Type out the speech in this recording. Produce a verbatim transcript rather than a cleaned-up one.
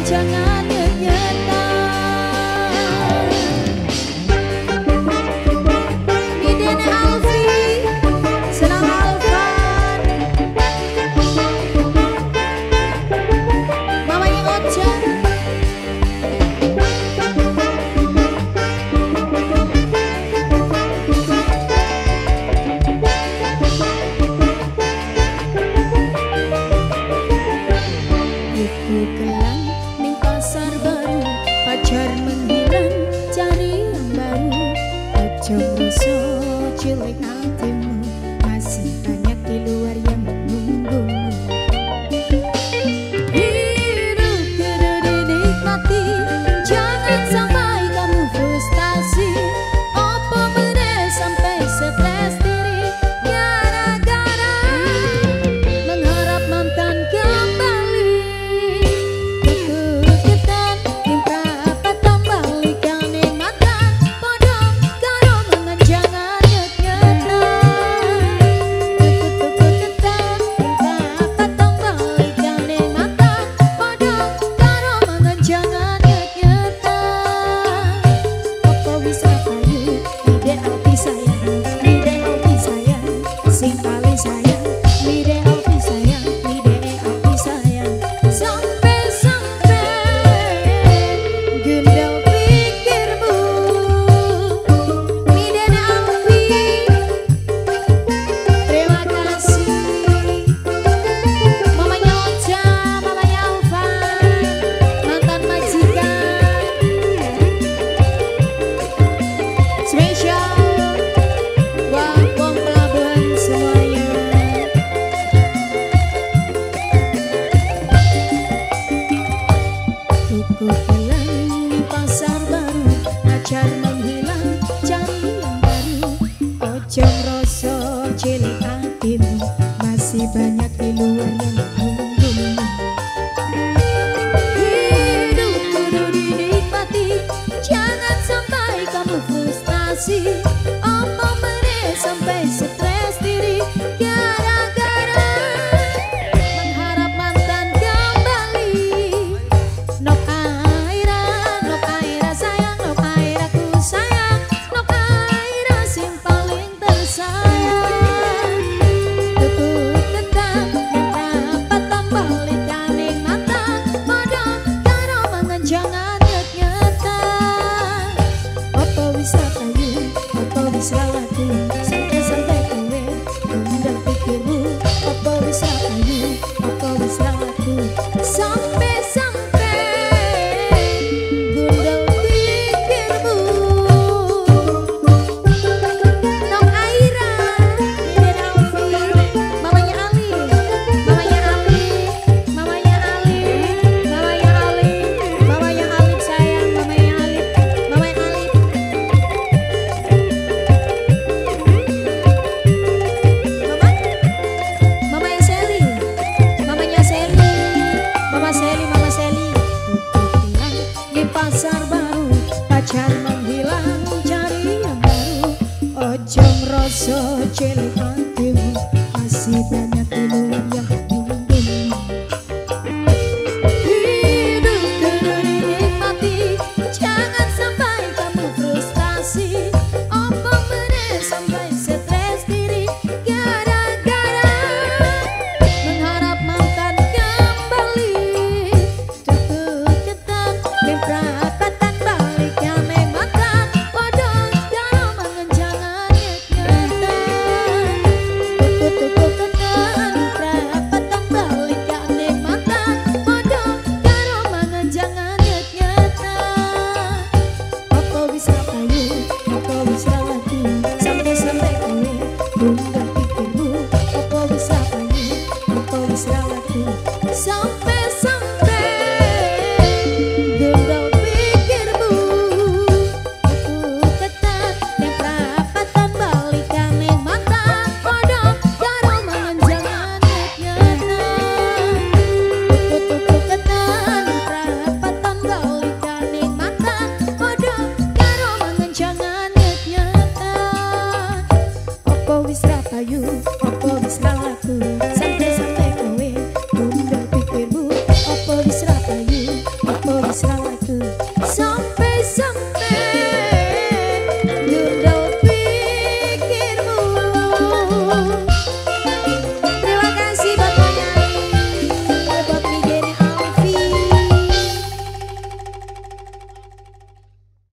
jangan nyeta. Idene Alfi, senang Alvan, mamanya Ocha. Ibu kelang ning pasar baru, pacar menghilang cari yang baru. Ojo ngerasa cilik hatimu, masih banyak di luar yang menunggumu. Hidup kudu dinikmati, jangan sampai kamu frustasi. Opo meneh sampai stres diri gara-gara mengharap mantan kembali. Pacar menghilang cari yang baru. Ojo ngerasa cilik hatimu, masih banyak di luar yang menunggumu. Hidup kudu dinikmati, jangan sampai kamu frustasi. Apa meneh sampai stres diri gara-gara mengharap mantan kembali. Nok aira, nok aira sayang, nok aira ku sayang, nok aira sing paling tersayang. Tutup tetap dapat tambalik kaning mata, padha karo mangan jangan nyet-nyeta. Apa wis kayu, apa wis laku, santai-santai kowe undang pikirmu. Apa wis kayu, apa wis laku, sampai-sampai gundal pikirmu. Nok Aira, Idene Alfi, mamanya Ali, mamanya Ali, mamanya Ali, mamanya Ali, mamanya Alif sayang, mamanya Alif, mamanya Alif. Mama, mamanya Seli, mamanya Seli, mama Seli, mama Seli. Pulang di pasar baru, pacar menghilang cari yang baru. Ojo ngerasa cilik hatimu, masih banyak di luar yang menunggumu. Hidup kudu dinikmati, jangan sampai kamu frustasi. Apa meneh sampai stres diri gara-gara mengharap mantan kembali. Tutup ketat dan perapatan balik kaning mata, padha karo mangan jangan nyet-nyeta. Tutup ketat perapatan balik kaning mata, padha karo mangan jangan nyet-nyeta. Apa wis kayu, apa wis laku, sampai-sampai kowe undang pikirmu. Apa wis kayu, apa wis laku,